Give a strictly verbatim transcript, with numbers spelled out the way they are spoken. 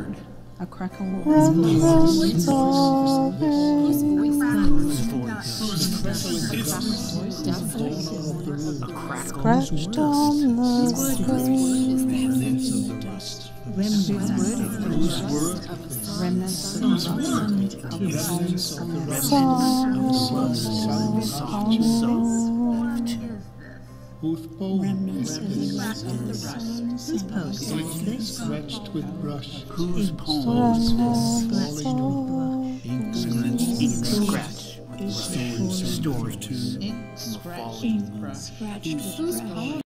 word? A crackle. Whose voice? Whose voice? A crackle. Scratched on the Remnants screen. of the rust. Remnants. Whose word? Remnants of the Remnants of the rust. Songs Soft. Whose poem? Remnants of the Remnants Whose poem? Scratched with brush. Whose Remnants poem? Ink scratch. Ink scratch. Stories. Stories. Ink scratch. Ink scratch.